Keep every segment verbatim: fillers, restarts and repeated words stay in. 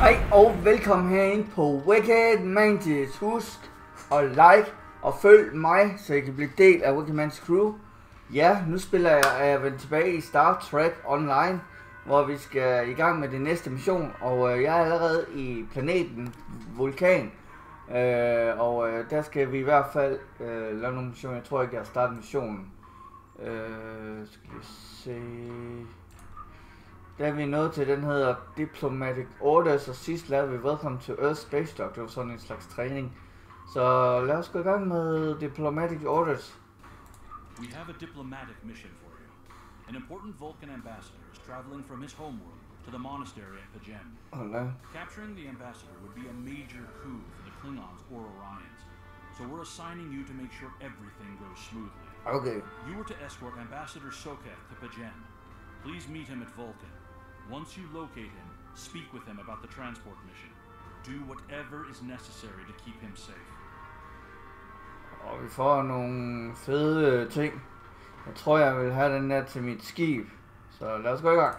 Hej og velkommen herinde på Wicked Mantis. Husk at like og følg mig, så I kan blive del af Wicked Mantis crew. Ja, nu spiller jeg, er jeg vendt tilbage i Star Trek Online, hvor vi skal i gang med det næste mission. Og øh, jeg er allerede i planeten Vulkan. Øh, og øh, der skal vi i hvert fald øh, lave nogle missioner. Jeg tror ikke, jeg har startet missionen. Øh, skal vi se... Der er vi nået til, den hedder Diplomatic Orders, og sidst lavede vi Welcome to Earth Space Dock. Det var sådan en slags træning. Så lad os gå i gang med Diplomatic Orders. We have a diplomatic mission for you. An important Vulcan ambassador is traveling from his homeworld to the monastery at Pajem. Oh, no. Capturing the ambassador would be a major coup for the Klingons or Orions. So we're assigning you to make sure everything goes smoothly. Okay. You were to escort Ambassador Soketh to Pajem. Please meet him at Vulcan. Once you locate him, speak with him about the transport mission. Do whatever is necessary to keep him safe. Og vi får nogle fede ting. Jeg tror, jeg vil have den der til mit skib. Så lad os gå i gang.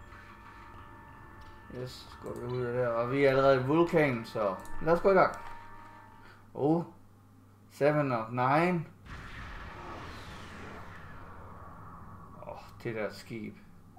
Yes, så går vi ud af der. Og vi er allerede i Vulkan, så lad os gå i gang. Oh, seven of nine. Åh, oh, det der skib.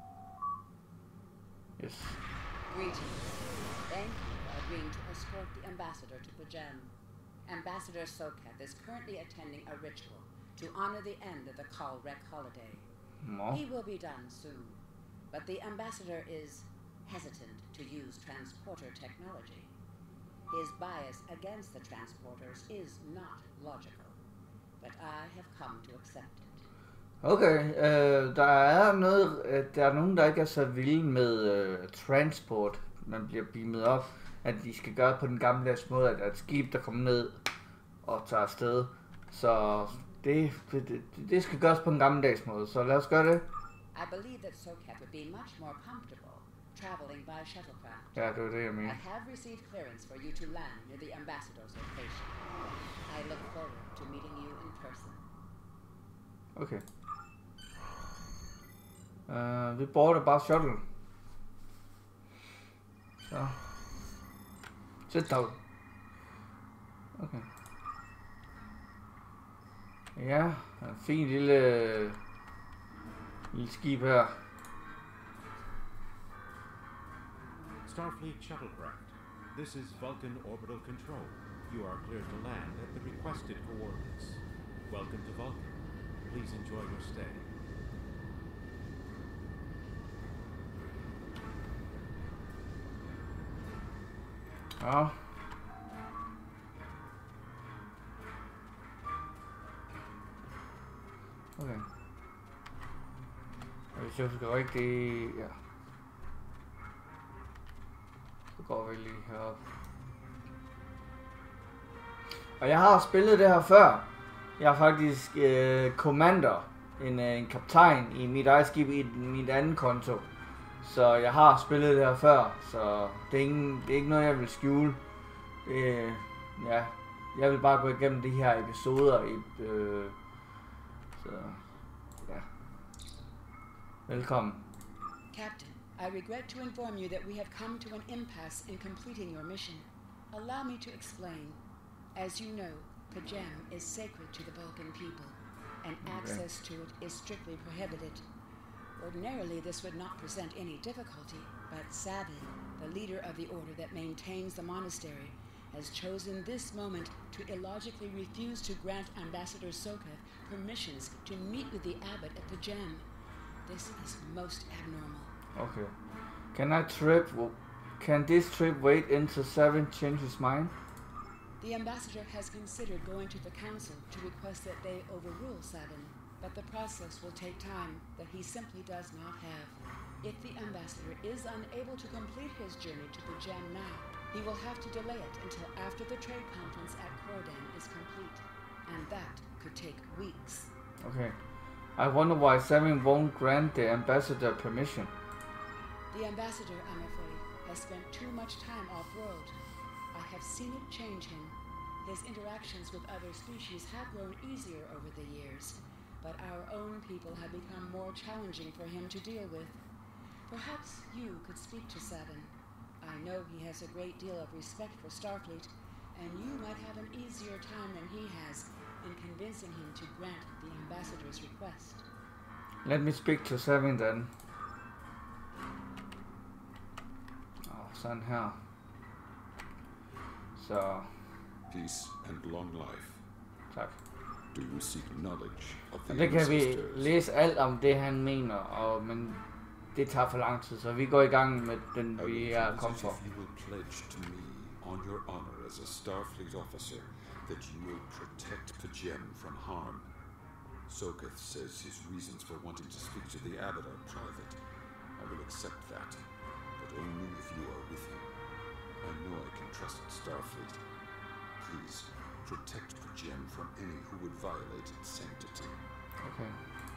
Yes. Greetings. Thank you for agreeing to escort the ambassador to Pajem. Ambassador Soketh is currently attending a ritual to honor the end of the Kalrek holiday. No. He will be done soon, but the ambassador is hesitant to use transporter technology. His bias against the transporters is not logical, but I have come to accept it. Okay, øh, der er noget, øh, der er nogen, der ikke er så vilde med øh, transport, man bliver beamet op, at de skal gøre på den gammeldags måde, at et skib, der kommer ned og tager afsted. Så det, det, det skal gøres på en gammeldags måde, så lad os gøre det. I believe that Soketh would be much more comfortable traveling by shuttlecraft. Ja, det var det, jeg mener. I have received clearance for you to land near the ambassador's location. I look forward to meeting you in person. Okay. Uh, vi border bare shuttle. Så. Sæt dig. Okay. Ja, en fin lille, lille skib her. Starfleet shuttlecraft. This is Vulcan Orbital Control. You are cleared to land at the requested coordinates. Welcome to Vulcan. Please enjoy your stay. Ja. Okay. Og hvis jeg skal rigtig... Ja. Så går vi lige herop. Og jeg har spillet det her før. Jeg er faktisk øh, commander, en, øh, en kaptajn i mit eget skib i mit anden konto. Så jeg har spillet det her før, så det er, ingen, det er ikke noget, jeg vil skjule. Det, ja, jeg vil bare gå igennem de her episoder. I, øh, så, ja. Velkommen. Captain, I regret to inform you that we have come to an impasse in completing your mission. Allow me to explain. As you know, Pajem is sacred to the Vulcan people, and access to it is strictly prohibited. Ordinarily, this would not present any difficulty, but Sabin, the leader of the order that maintains the monastery, has chosen this moment to illogically refuse to grant Ambassador Soketh permissions to meet with the abbot at Pajem. This is most abnormal. Okay. Can I trip? Can this trip wait until Sabin changes his mind? The ambassador has considered going to the council to request that they overrule Sabin, but the process will take time that he simply does not have. If the ambassador is unable to complete his journey to Pajem now, he will have to delay it until after the trade conference at Kordan is complete, and that could take weeks. Okay. I wonder why Sabin won't grant the ambassador permission. The ambassador, I'm afraid, has spent too much time off-world. I have seen it change him. His interactions with other species have grown easier over the years, but our own people have become more challenging for him to deal with. Perhaps you could speak to Sabin. I know he has a great deal of respect for Starfleet, and you might have an easier time than he has in convincing him to grant the ambassador's request. Let me speak to Seven then. Oh, sådan her. Så. Peace and long life. Tak. Do you seek knowledge of the Og det kan vi ancestors? læse alt om det han mener, og men det tager for lang tid, så vi går i gang med den I vi will er visit kommet for. if you will pledge to me, on your honor as a Starfleet officer, that you will protect Pajem from harm. Soketh says his reasons for wanting to speak to the Abbot are private. I will accept that, but only if you are with him. I know I can trust Starfleet. Please, protect Pajem from any who would violate its sanctity. Okay.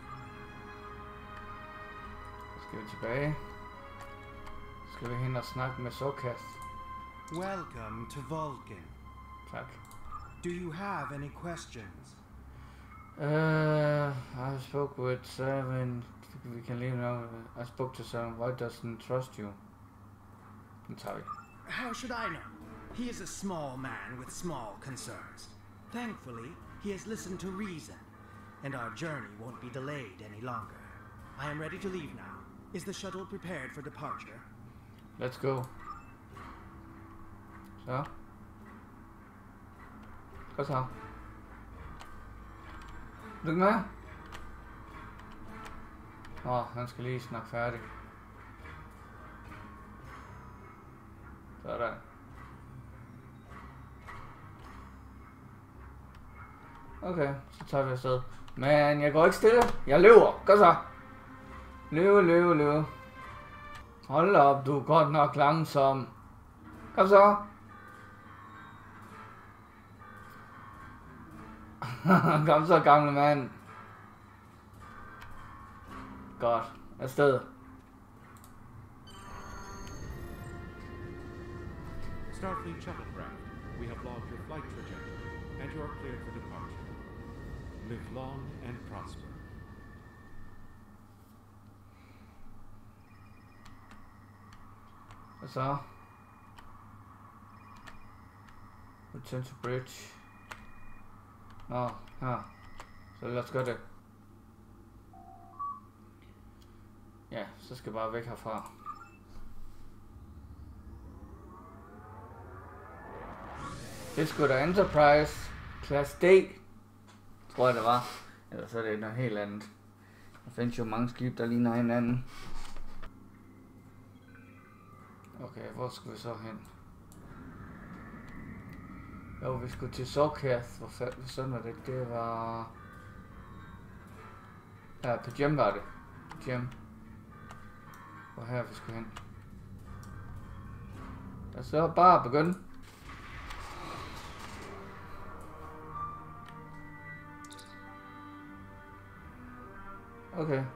Så skal vi tilbage. Så skal vi hen og snakke med Soketh. Welcome to Vulcan. Tak. Do you have any questions? Uh, I spoke with Seven. We can leave now. I spoke to Seven. Why doesn't trust you? Den tager vi. How should I know? He is a small man with small concerns. Thankfully, he has listened to reason, and our journey won't be delayed any longer. I am ready to leave now. Is the shuttle prepared for departure? Let's go. Så. Hvad så? Lykke med? Åh, han skal lige snakke færdig. Sådan. Okay, så tager vi afsted. Men jeg går ikke stille. Jeg løber. Kom så. Løbe, løbe, løbe. Hold op, du er godt nok langsom. Kom så. Kom så, gamle mand. Godt. Afsted. Starfleet shuttlecraft, we have logged your flight trajectory, and you are cleared for departure. Live long and prosper. Hvad så? Return to bridge. Nå, her. Så lad os gøre det. Ja, så skal jeg bare væk herfra. Det skulle da Enterprise Class D, tror jeg det var. Eller så er det noget helt andet. Der findes jo mange skibe, der ligner hinanden. Okay, hvor skal vi så hen? Jo, vi skulle til Soketh. Hvor fanden sådan var det? Det var... Ja, Pajem var det. Pajem. Hvor her vi skulle hen? Lad os så bare begynde. Okay.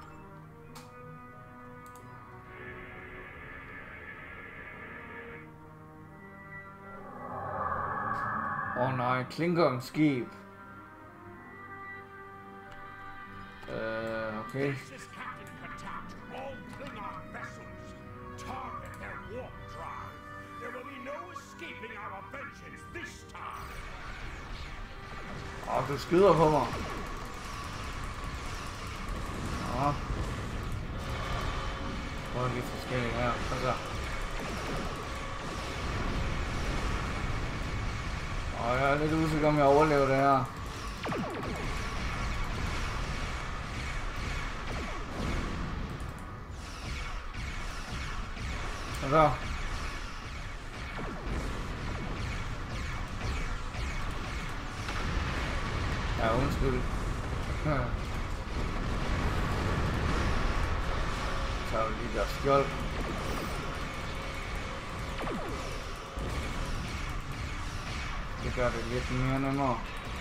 Åh oh, nej, Klingon skib. Øh, okay. This is Captain Katat. All Klingon vessels. Target their warp drive. There will be no escaping our vengeance this time. Åh, oh, du skyder på mig. Nå. Prøv lige forskellige her. Kom så. Åh, jeg er lidt usikker om jeg overlever det her. Kom så. Ja, undskyld. Så tager vi lige der skjold. Det gør det lidt mere nemmere.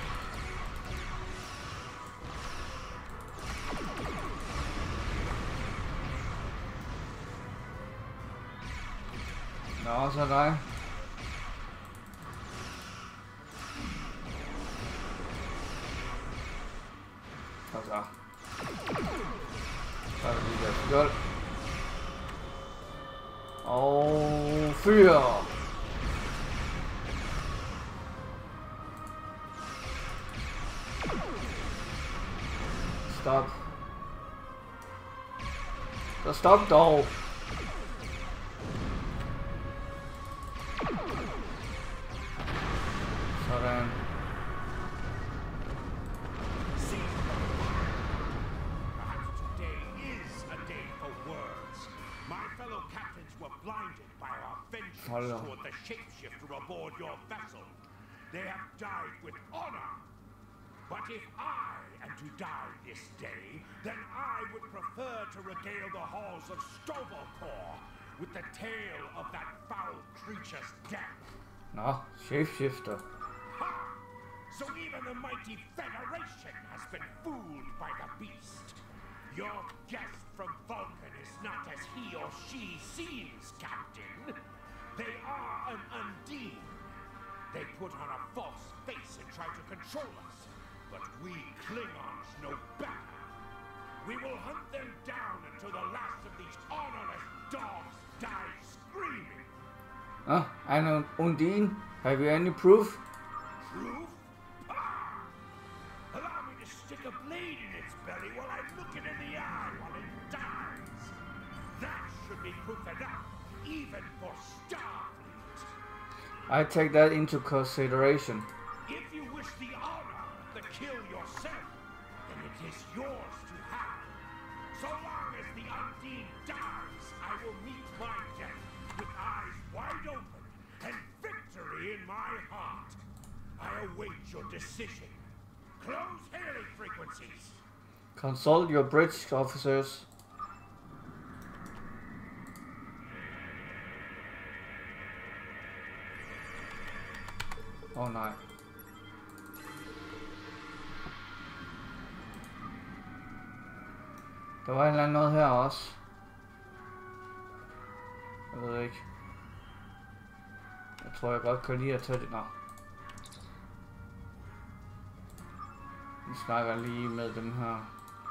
Nå, så dig. Og så. Så er der lige der skjold. Og Fyr! Stop. Så stop dog. Sådan. Perhaps today is a day for words. My fellow captains were blinded by our vengeance Hold on. toward the shapeshifter aboard your vessel. They have died with honor. But if I am to die this day, then I would prefer to regale the halls of Stovelcore with the tale of that foul creature's death. Nå, shapeshifter. Ha! So even the mighty Federation has been fooled by the beast. Your guest from Vulcan is not as he or she seems, Captain. They are an Undine. They put on a false face and try to control us. But we Klingons know better. We will hunt them down until the last of these honorless dogs die screaming. Ah, I know Undine. Have you any proof? Proof? Ah! Allow me to stick a blade in its belly while I look it in the eye while it dies. That should be proof enough, even for Starfleet. I take that into consideration. If you wish the honor of the kill yourself, then it is yours to have. So long as the Undine dies, I will meet my death with eyes wide open and victory in my heart. I await your decision. Close hailing frequencies. Consult your bridge officers. Oh nej. Der var et eller andet noget her også. Jeg ved ikke. Jeg tror jeg godt kan lide at tage det. Nå. Vi snakker lige med dem her.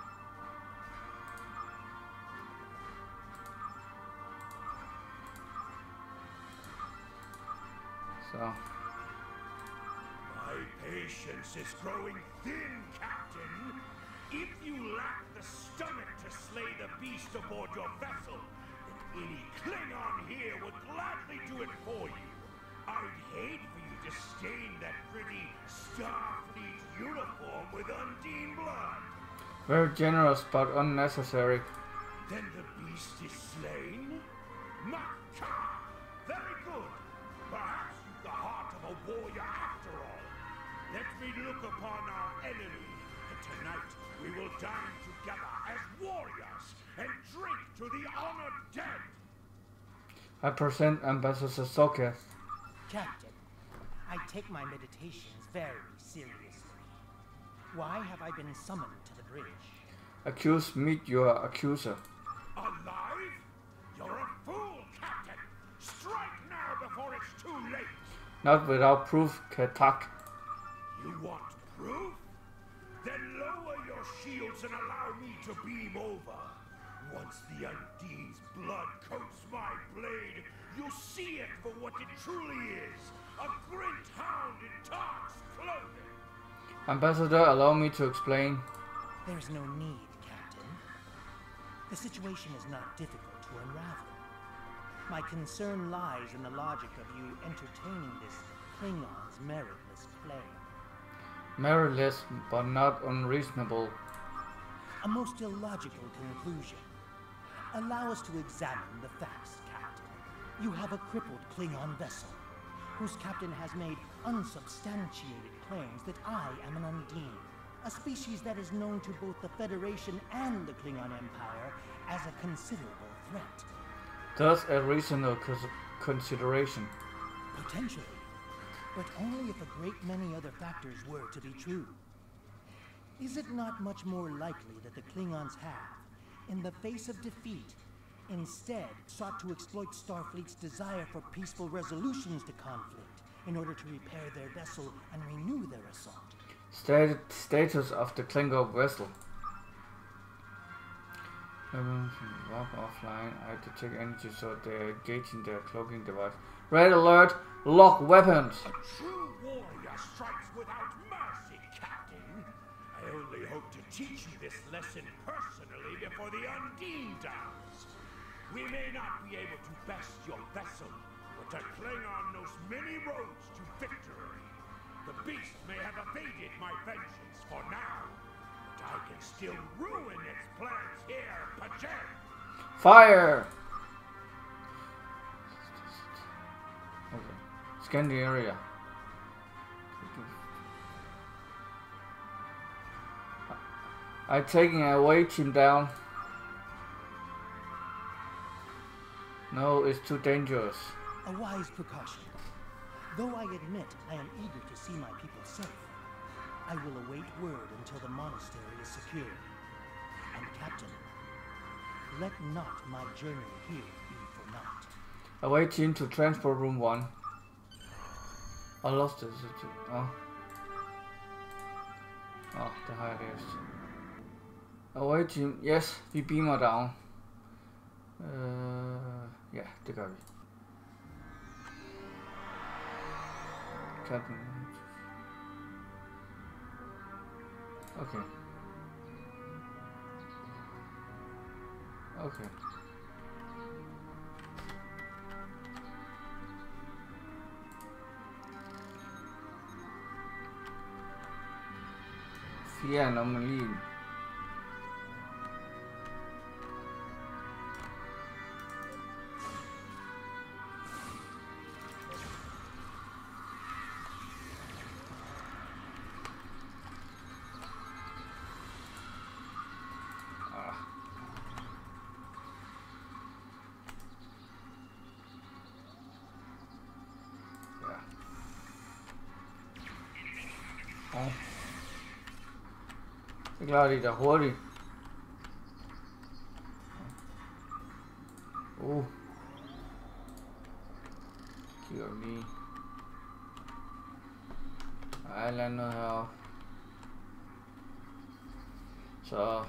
Så. My patience is growing thin, Captain. If you lack the stomach to slay the beast aboard your vessel, then any Klingon here would gladly do it for you. I'd hate for you to stain that pretty Starfleet uniform with Undine blood. Very generous but unnecessary. Then the beast is slain? Makar! Very good. Perhaps you've the heart of a warrior after all. Let me look upon our enemy, and tonight we will dine together as warriors and drink to the honored dead. I present Ambassador Sokath. Captain, I take my meditations very seriously. Why have I been summoned to the bridge? Accuse, meet your accuser. Alive? You're a fool, Captain! Strike now before it's too late! Not without proof, Katak. You want proof? Then lower your shields and allow me to beam over. Once the Undine's blood coats my blade, you'll see it for what it truly is. A great hound in Tark's clothing. Ambassador, allow me to explain. There's no need, Captain. The situation is not difficult to unravel. My concern lies in the logic of you entertaining this Klingon's meritless play. Meritless, but not unreasonable. A most illogical conclusion. Allow us to examine the facts, Captain. You have a crippled Klingon vessel, whose captain has made unsubstantiated claims that I am an Undine, a species that is known to both the Federation and the Klingon Empire as a considerable threat. Thus a reasonable cons- consideration. Potentially, but only if a great many other factors were to be true. Is it not much more likely that the Klingons have, in the face of defeat, instead sought to exploit Starfleet's desire for peaceful resolutions to conflict in order to repair their vessel and renew their assault? Stat- status of the Klingon vessel. Walk offline. I have to check energy so they're engaging their cloaking device. Red alert! Lock weapons! A true warrior strikes without mercy, Captain. I only hope to teach you this lesson personally before the Undine does. We may not be able to best your vessel, but a Klingon knows many roads to victory. The beast may have evaded my vengeance for now, but I can still ruin its plans here, Pajen! Fire! Okay. Scan the area. I'm taking a away team down. No, it's too dangerous. A wise precaution. Though I admit I am eager to see my people safe, I will await word until the monastery is secured. And Captain, let not my journey here be for naught. Away team to transport room one. I lost it. Oh. Oh, det har jeg læst. Away team. Yes, vi beamer down. Uh, ja, det gør vi. Captain. Okay. Okay. Fire anomalien. Det klarer de da hurtigt. Uh. Kigger vi lige. Der er et eller andet heroppe. Så.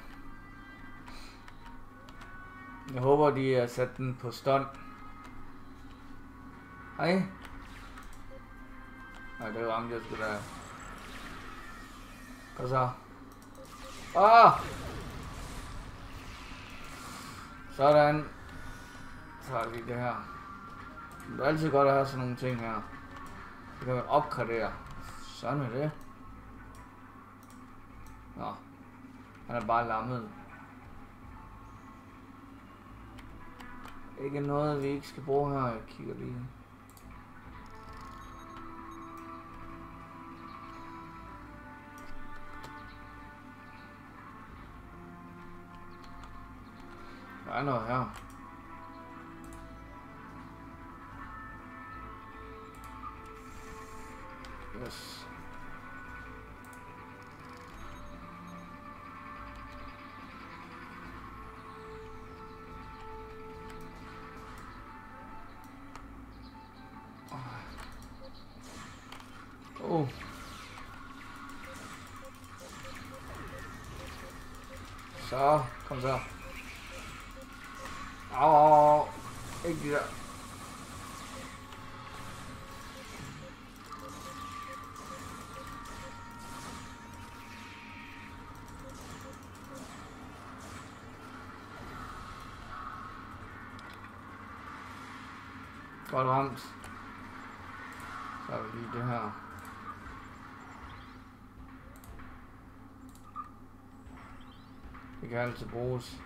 Jeg håber de har sat den på stun. Hej. Nej, det ramte jeg sgu da. Hvad så? Ah! Sådan. Så har vi det her. Det er altid godt at have sådan nogle ting her. Så kan man opgradere. Sådan er det. Nå. Han er bare lammet. Ikke noget vi ikke skal bruge her. Jeg kigger lige. Der er noget her. Yes. Oh. Så, kom så. Au, au, au. Ikke de der. Godt ramt. Så har vi lige det her. Det kan altid bruges.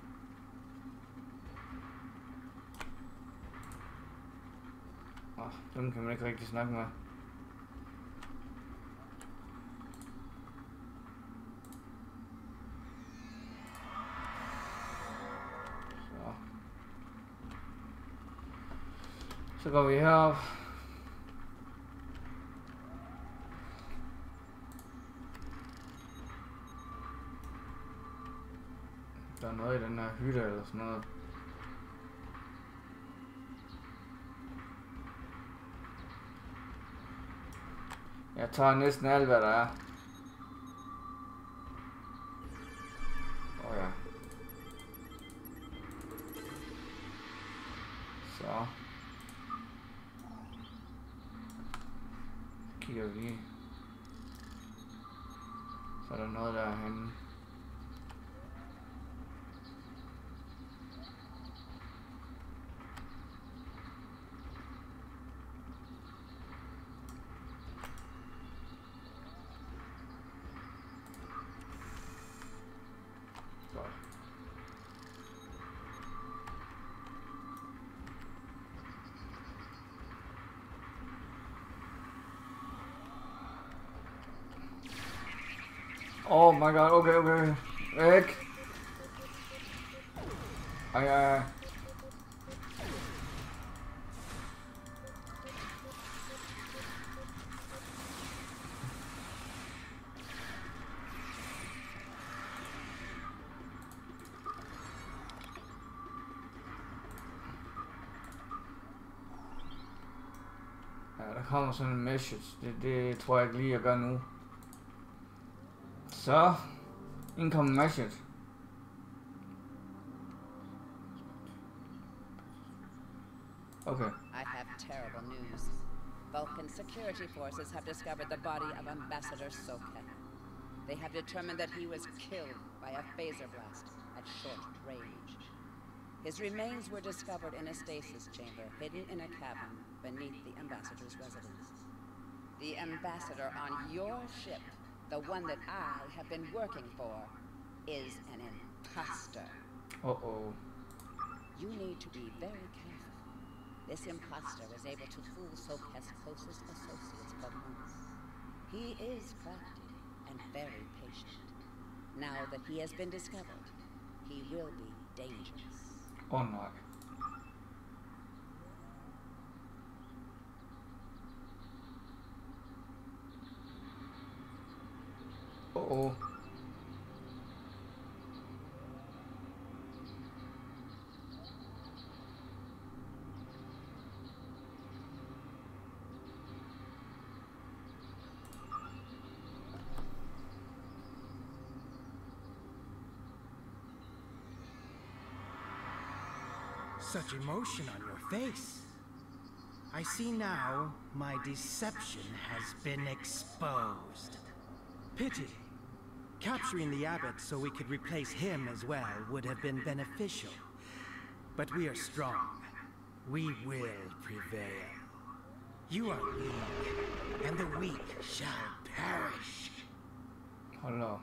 Åh, dem kan man ikke rigtig snakke med. Så. Så går vi herop. Der er noget i den her hytte eller sådan noget. Jeg tager næsten alt hvad der er. Åh oh, ja. kigger vi lige. Så er der noget derhenne. Oh my god, okay, okay. Væk. Ej, ej, ej. Ja, der kommer sådan en message. Det, det tror jeg ikke lige, jeg gør nu. Så, incoming message. Okay. I have terrible news. Vulcan security forces have discovered the body of Ambassador Soket. They have determined that he was killed by a phaser blast at short range. His remains were discovered in a stasis chamber hidden in a cavern beneath the Ambassador's residence. The Ambassador on your ship, the one that I have been working for, is an imposter. Uh-oh. You need to be very careful. This imposter was able to fool Soket's closest associates for months. He is crafty and very patient. Now that he has been discovered, he will be dangerous. Oh no. Uh-oh. Such emotion on your face. I see now my deception has been exposed. Pity. Capturing the abbot so we could replace him as well would have been beneficial. But we are strong. We will prevail. You are weak, and the weak shall perish. Hold da.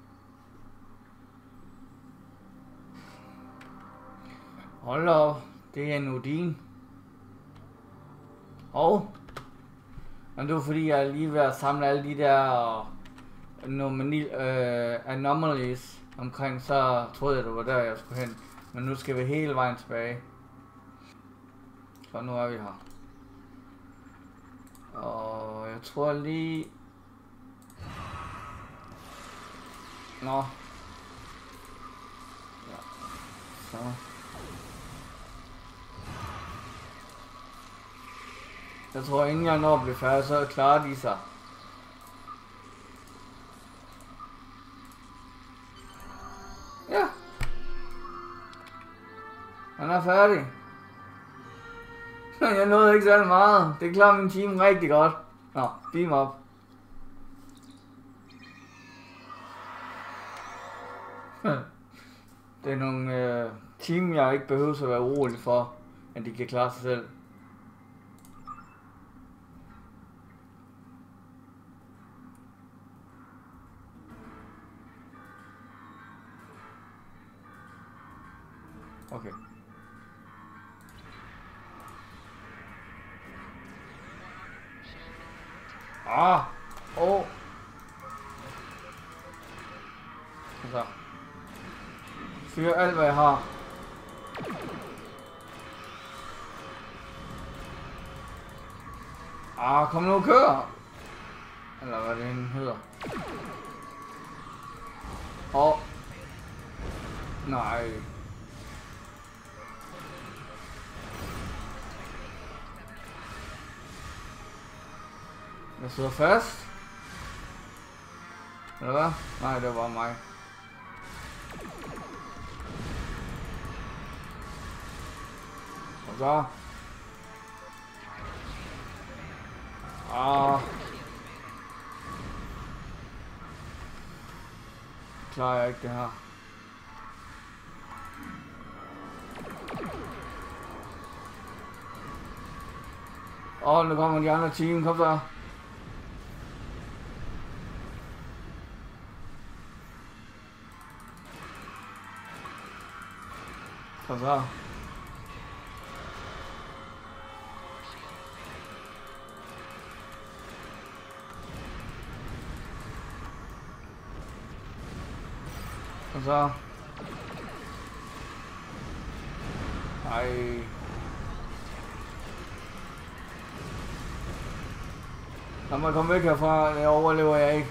Hold da. Det er Nudin. Og men det var fordi jeg er lige ved at samle alle de der nomini, øh, anomalies omkring, så troede jeg det var der jeg skulle hen. Men nu skal vi hele vejen tilbage. Så nu er vi her. Og jeg tror lige... Nå. Ja. Så. Jeg tror inden jeg når at blive færdig, så klarer de sig. Ja. Han er færdig. Jeg nåede ikke særlig meget. Det klarer min team rigtig godt. Nå, beam op. Det er nogle øh, team, jeg ikke behøver at være urolig for, at de kan klare sig selv. Okay. Ah! Oh! Så. Fyr alt hvad jeg har. Ah, kom nu, kør! Eller hvad det hedder. Åh! Oh. Nej. Jeg sidder fast. Eller hvad? Nej, det var mig. Og så. Ah. klarer jeg ikke det her. Åh, oh, nu kommer de andre team. Kom så. Kom så. Kom så. Ej. Lad mig komme væk herfra, det overlever jeg ikke.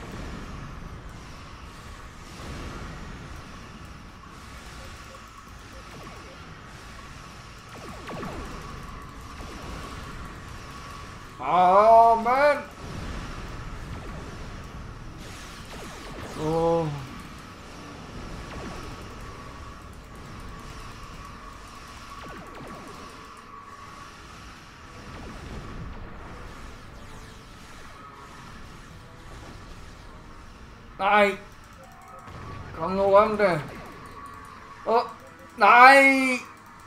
Åh, oh, mand! Åh. Oh. Nej! Kom nu om det! Åh! Oh. Nej!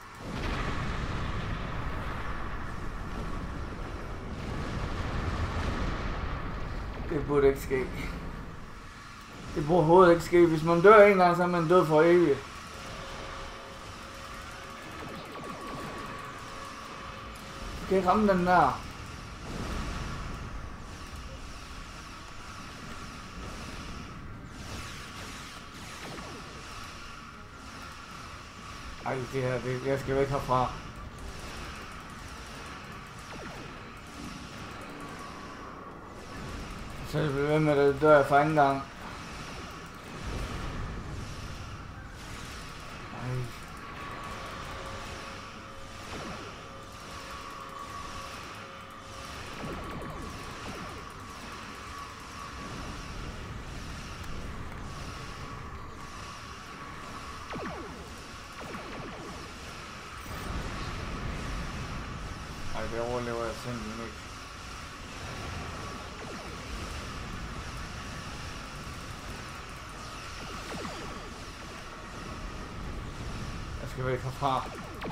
Det burde ikke ske. Det burde overhovedet ikke ske. Hvis man dør en gang, så er man død for evigt. Kan jeg ramme den der? Ej, det her, det, jeg skal væk herfra. Så jeg bliver ved med, at det dør jeg for anden gang. Ej. Ej, det overlever jeg simpelthen ikke. Jeg skal væk herfra.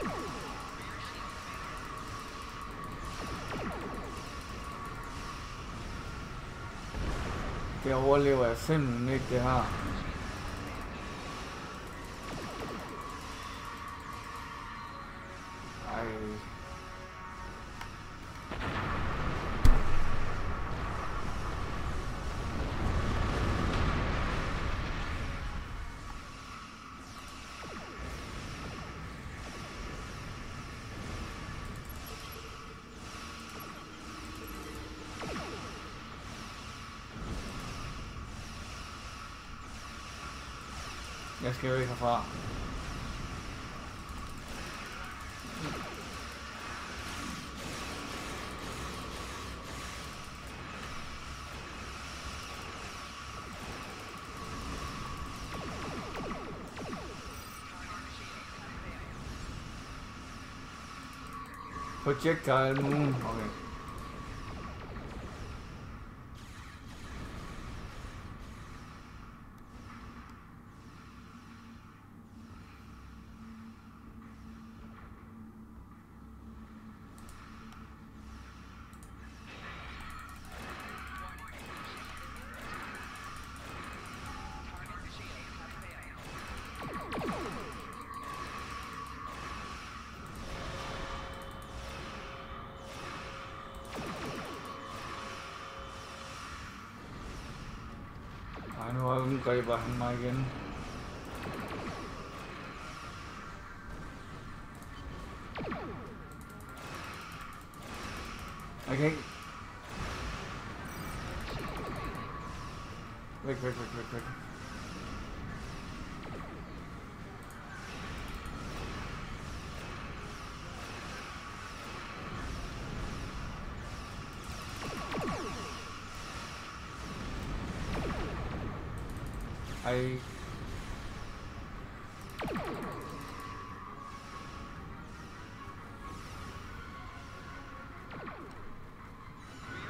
Det overlever jeg simpelthen ikke, det her. Ej. Jeg skal jo ikke herfra. Projectile Moon. Okay. Ej, nu angriber han mig igen. Okay. Væk, væk, væk, væk, væk. Ej.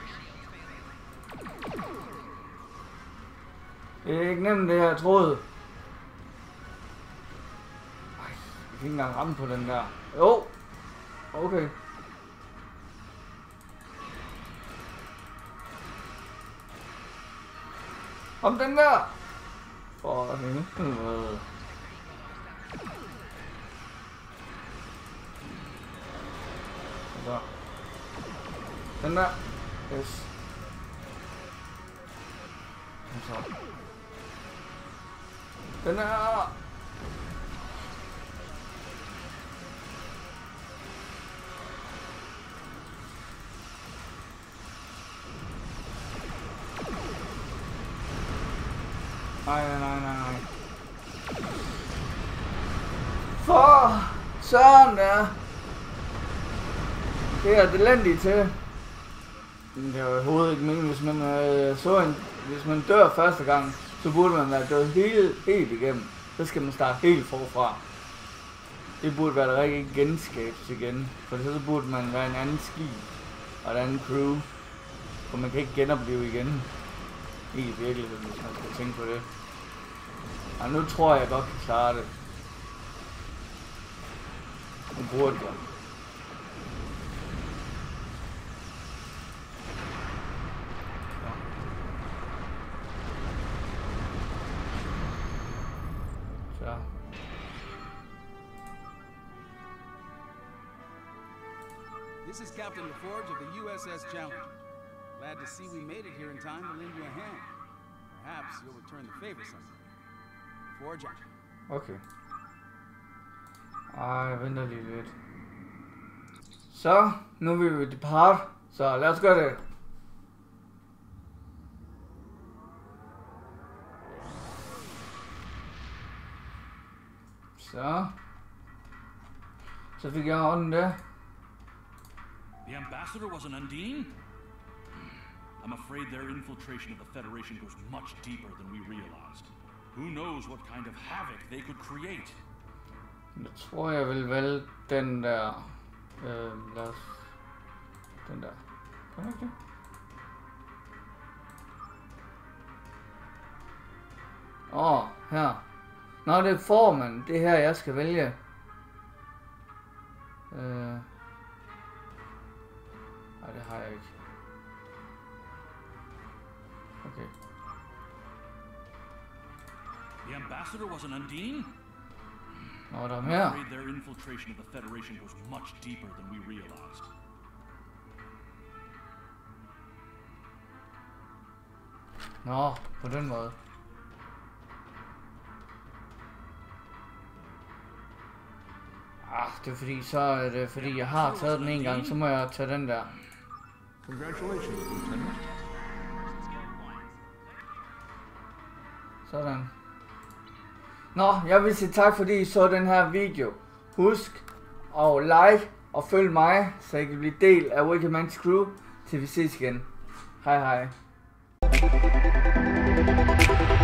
Det er ikke nemt det her, jeg troede. kan ikke engang ramme på den der. Jo. Okay. Om den der. For helvede. Så. Den der. Yes. Så. Den der. Nej, nej, nej, nej. For søren der. Det er det elendigt til. Det er jo overhovedet ikke meningen, hvis man øh, så en, hvis man dør første gang, så burde man være død helt, helt igennem. Så skal man starte helt forfra. Det burde være det rigtige genskabes igen. For så burde man være en anden skib og et andet crew. For man kan ikke genopleve igen. Ikke i virkeligheden, hvis man skal tænke på det. Og nu tror jeg, jeg godt kan klare det. Nu burde jeg. Så. This is Captain LaForge of the U S S Challenger. Glad to see we made it here in time to lend you a hand. Perhaps you'll return the favor someday. Forge out. Okay. Ej, jeg venter lige lidt. Så, nu vil vi depart. Så lad os gøre det. Så. Så fik jeg hånden der. The ambassador was an Undine? I'm afraid their infiltration of the Federation goes much deeper than we realized. Who knows what kind of havoc they could create? Jeg tror, jeg vil vælge den der. Øh, lad os... Den der. Kan jeg ikke det? Åh, oh, her. Nå, det er formen. Det er her, jeg skal vælge. Øh... Nej, det har jeg ikke. Okay. The ambassador was an Undine? Nå, der er I'm mere. afraid their infiltration of the Federation goes much deeper than we realized. Nå, på den måde. Ah, det er fordi, så er det fordi, jeg har taget den en gang, så må jeg tage den der. Congratulations, Lieutenant. Sådan. Nå, jeg vil sige tak, fordi I så den her video. Husk at like og følg mig, så I kan blive del af Wikimans crew, til vi ses igen. Hej hej.